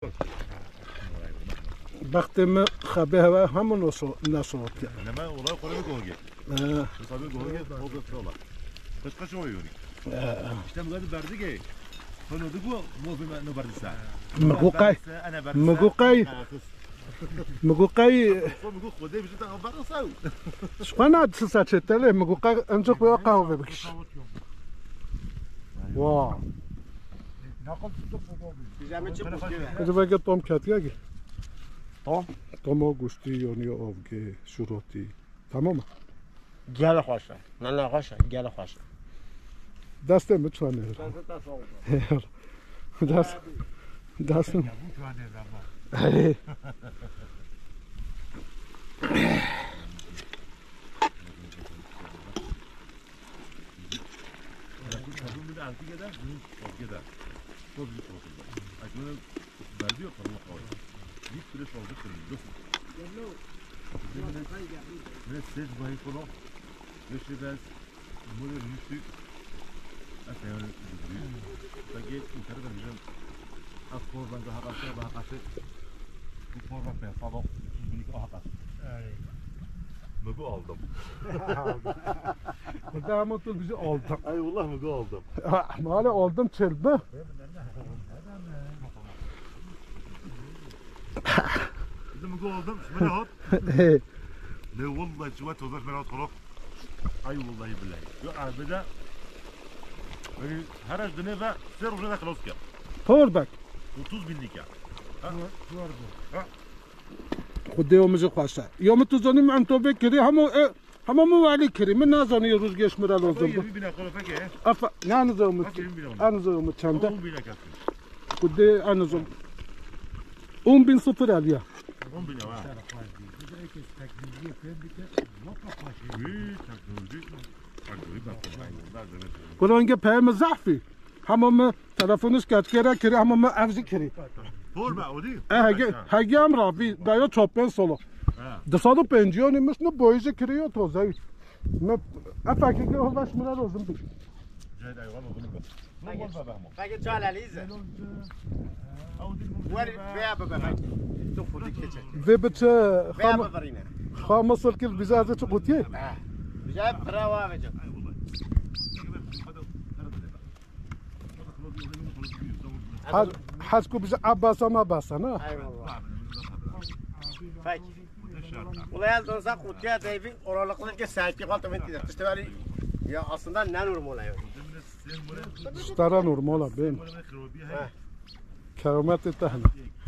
وقتی خبه و همون نشود که نما والله قريب جوجي صابي جوجي فوق الصلاة بس قشوا يوري işte مقاد بردقة فنودقوا مو بما إنه برد الساعة مقوقاي مقوقاي مقوقاي مقوق خدي بجد أنا برد ساو شقنا عاد ساعة تلي مقوقاي أنجق بيوقعوا بكش واو كده بقى توم كاتياجي توم گوشتی یعنی آبگه شروطی تمام گل خوشه نه خوشه گل خوشه دسته میتونه دست Git süreç oldu kırmızı. Ne ses bayi falan. Yaşadığız böyle yüzü. Aslında yüzü. Peki yukarıda bizim akkordan daha aşağı daha aşağı. Bu forma pensado. Minik ahata. Mıgı aldım. Burada ama tut bizi aldım. Ay vallahi mıgı aldım. Mali aldım çelbe. إذا ما قول من هاد لا والله شوات وظف من هاد خلاص أي والله بالله يقع بدا هرج دنيا سير وجنا خلاص كده طول بك 30 binlik ya خدي يوم زي خاصة يوم تزوني مع أنتو بكري هم مو علي كري من نازوني يروز جيش مرا لازم بينا خلاص فكه أفا نحن زوم تشاندا خدي أنا زوم 10.000 صفر عليها 10.000 كلهم بهم زعفي همم تلفونش كاتكرا كري همم أفزي كري فور بعودي هاجي أمر بي دايو تشوبين سولو دسالو بنجيوني مش نبويجي كريو توزاي ما أفكر كده هو باش مرا لازم بي جاي دايو فاكر جال عليزة واري بيع بابا تفضل كيتشك في بتش بيع بابرينا خامس الكل بزازة تقطيه جاب براوا بجا حاسكو بز عباسة ما باسة نا أي والله فاكر والله يالدون ساقوتيا تايفين أورالقلت كسايتي قلت من تيجي تشتغلي يا أصلاً نانور مولا يوم اشترى نورمالا بين كرامات التهنة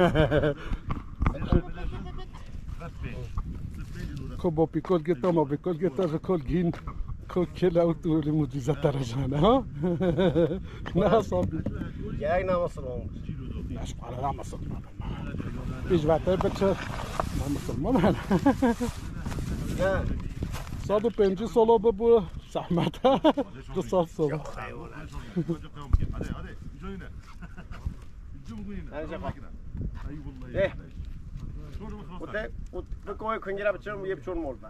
كوبو بيكول جيتا ما بيكول جيتا بيكول جين كل كلا وتقولي مديزة درجانا ها ناصبي جاينا مصرهم ناس على لا مصر إيش بعتها بتش ما مصر ما معنا صادو بنجي صلوا ببو زحمتها قصة صلوا بكوي كنجرا بتشوم يبشون مولبا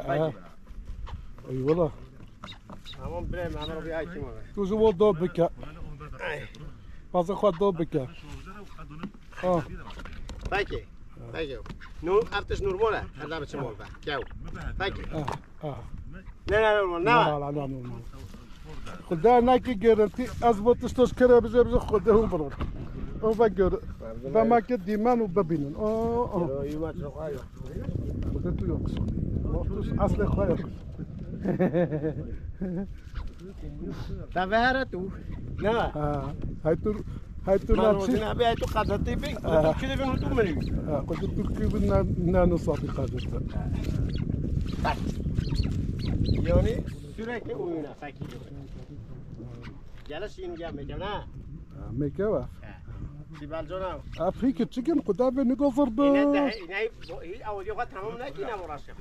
اي والله همون بريم انا ربي هاي تيمو توزو ول دو بكا بازا خد دو بكا فاكي نور ارتش نورماله هذا بتشوم مولبا كاو فاكي لا نورمال لا نورمال خدا ناكي جرنتي اضبط تشكر بزاف خدهم برور وفكر فما كديمان وبابينن يما تروحايو خدتو يوكس اصل خايف تفهرتو لا هايتو ناتشي انا بيتو قادتي بين كده بين تو مني قلت تركي بنا نصابي قادتها يعني سوريكي وينا فاكي جالس ينجا مجانا ميكوا سيبال جونا افريكا تشيكن قدامي نقفر ب هي اول يوم تمام ناكينا وراسه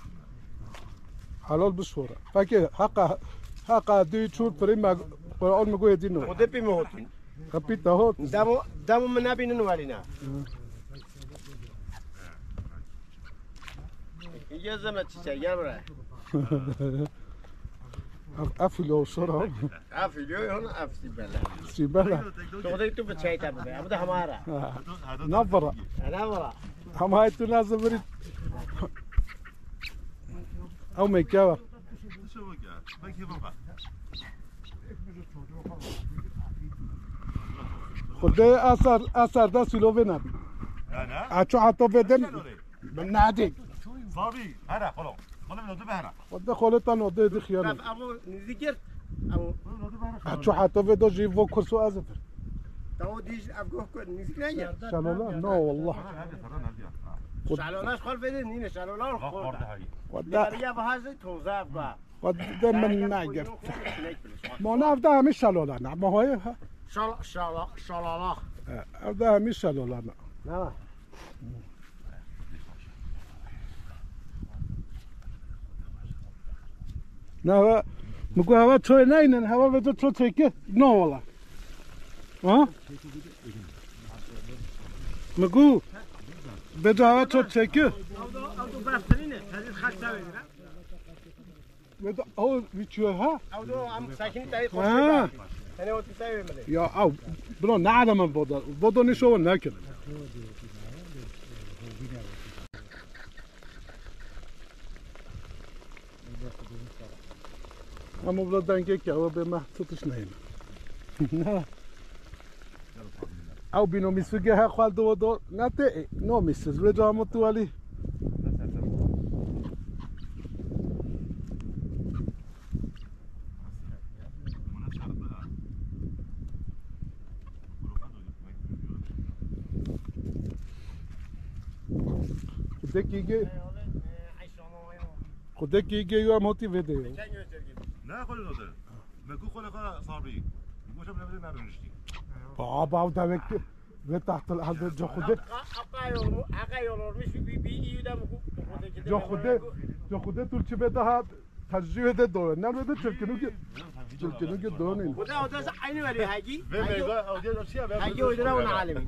حلال بصوره فاكي حقا دي تشور بريما قول مقوي دينو ودبي موتين كابيتا هوت دامو منابين نوالينا يا زلمه تشيا برا افیلو شرا افیلیو هون افسیبله سیبلا تو خودت تو بچه تا بده ابدا همارا نفرا انا ورا هم هاي تو لازم بريد او ميكاوا شو بقى ما كيف بقى خدي اثر ده سلو بنا انا اچو حتى بدن نادي صافي هنا خلاص خلاص من هنا خدي خلطا نودي دي خيانه ابو نذكر ابو اچو حتى بدو جيفو كرسو ازفر تو ديش ابغى نذكر شالولا نو والله شالوناش خال بدن نين شالولا خال ودا يا بهذا توزع بقى ودا من ناجر ما نافدا همش شالولا ما هو شالالا افدا همش شالولا نه نه مگو هوا توی نه هوا بده تو تکه نه والله ها مگو بده هوا تو تکه او بفترینه هذه خشته بده بده او ویچو ها او دو ام ساکن تای خوش ها انا وقت تسوي مده یا او برو نه من بودا نشو نکن اما بلا دنگه که او به محطوطش نهیم نه او بینو میسوگه ها خوال دو نه ته نو میسز رجا همو تو علی خودت کی گیو هم هاتی وده نه خاله داده مگو خاله صابری میگوشم نمیده نرونشتی بابا او دوک و تحت الارض جا خوده اقا یولورمش بی ایودا مگو جا خوده طول چی بده ها تجزیه ده دوره نه بده چلکنو که دونه این خدا از عینی ولی هاگی هاگی ویدرا اون عالمی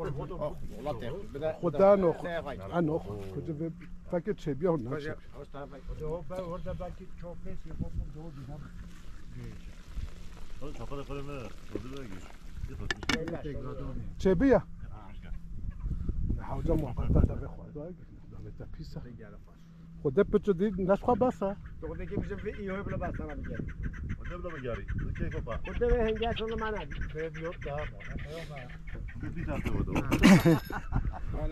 خدا نخ انخ کجا به فکر چه بیا اون نچه چه بیا حوجا محبت تا به خدا تا پیسا خدا پچو دید نشخوا بسا خدا که میشه به ایو بلا بسا نمیگه خدا بلا بگاری کیف پا خدا به هنگاش اون من به بیوت دا خدا پیتا ته ودو حالا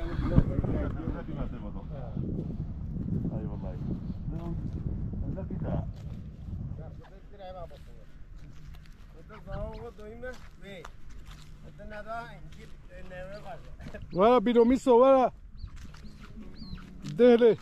اي والله لا پیتا ولا بينو ميسو ولا دهلي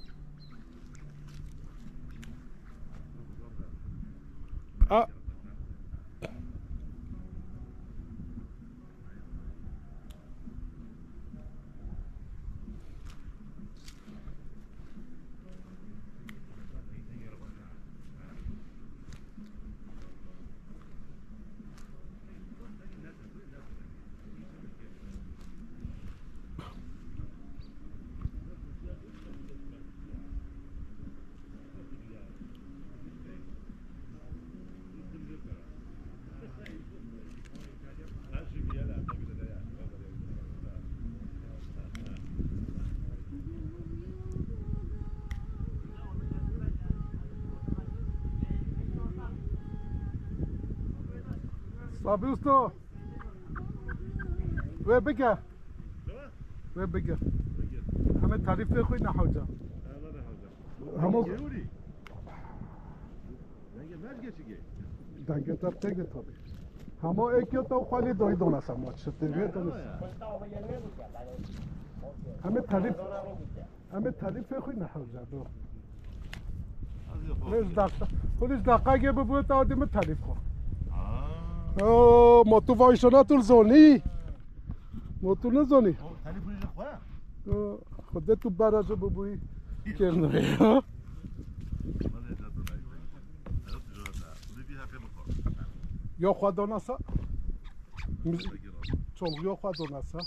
صابوستو وين بقى وين بقى همه تعريف اخوي نحوجا همو دنگه تا تگه تابی همو اکیو تا خالی دوی دونا سما چطوریه دونس همه تعریف اخوي نحوجا دو خودش دقیقه ببوه تا آدم تعریف کن ما تو وایشوناتون زونی موتور نزونی خودت تو براجو ببوی کرنوی ها یا خوا دونسا چون یا خوا دونسا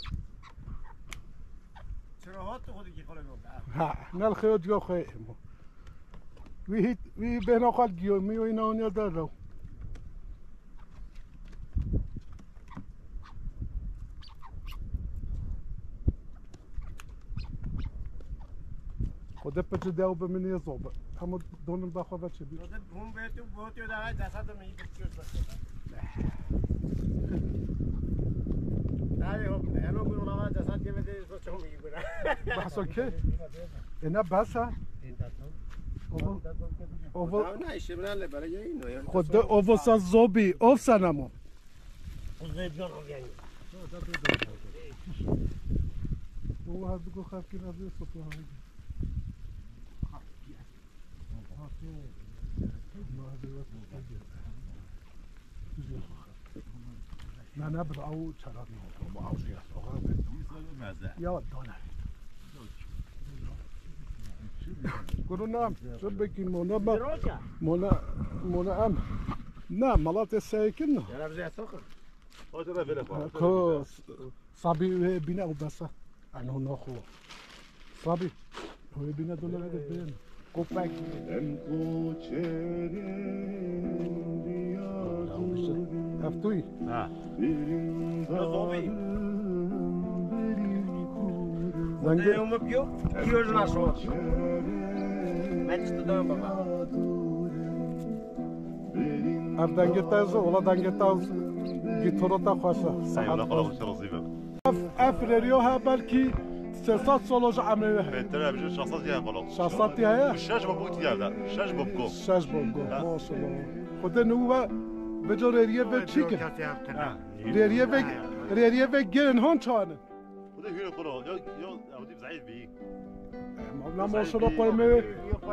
چرا ها تو خودی که خاله گفت ها نل خیلی جا خیلی وی بنا خال گیومی و اینا اونیا دارو خدا پچه دیو به منی زوبه همو دونم بخوا بچه بید بوم بهتون بوتیو داره جسد رو میگی بچیوش بسید نه خب اینو گروه نما جسد که بده تو چون میگی گروه بحثا که؟ اینا بحثا؟ نه ایشه بناله برای اینو خدا اووسا زوبی اوفسانمو زیبیان هم یعنی او هر بگو خواهد که نزده سطوه هایی نه نه برای او چرا نیست با او زیست آقا یا دانه گرو نام چه بکی مونا ام نه ملات سیکن نه یارم زیست آخر که صابی بینه او بسه انو نخو صابی هو بینه دولار اگه بین کوپک افتوی زنگه اومه بیو بیوز نشو من چطور دارم بابا اف دنگه تازه ولا دنگه تازه گیتارو تا خواسته سیولا خلاص رزیبه اف رادیو ها بلکی 300 سالش عمله بهتره بشه شخصات یه خلاص شخصات های شش بابو دیگه شش بابو شش بگو ماشاءالله خدا نو به جور ریه به چی که ریه به گرن هون چانه خدا هیرو خلاص یا اودی ضعیف بی مولا ماشاءالله قرمه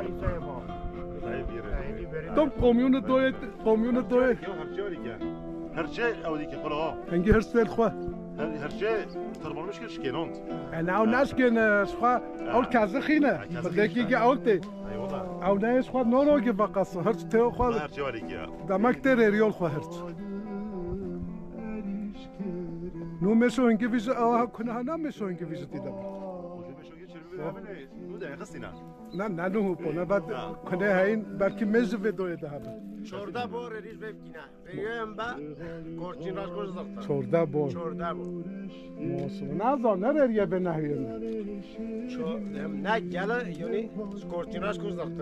تو کمیون دوی هرچه اودی که خلاص هنگی هر سال خوا هرچه ترمال مش كش كينونت انا او ناس كن خوا اول كازه خينه بدك اولتي او ناس خوا نوروجي بقص هرت تو خوا هرچه وريكيا دمك تر ريول خوا هرت نو مشو انك فيز او كنا انا مشو انك فيز تي نه نه نو پونه بعد کنه هاین بلکه مز ویدیو ده هب 14 بار ریز بگینا بگم با کورچین راش کوز زخت 14 بار موسم نه زانه ریه به نهیه نه گله یعنی کورچین راش کوز زخت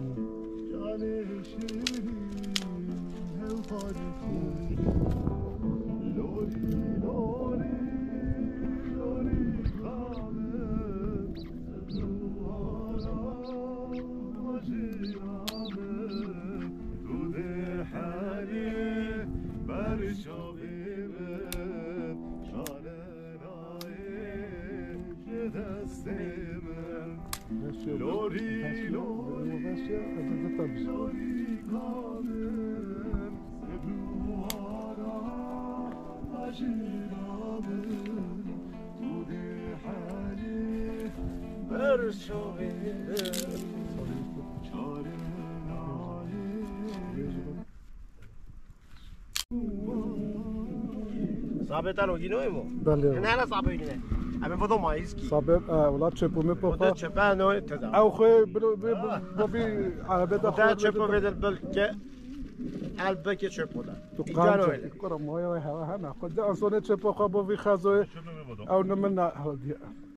ثابت الوگینو ایمو بله نه ثابت نه ابي فضو مايسكي ثابت ولا تشبو مي بوفا وده تشبه نوع تدا او خو بوبي عربه ده تشبه بدل بلكه البكه تشبه ده تو قام كرم هاي هوا هنا خد اصلا تشبو خو بوفي خازو او نمنا هدي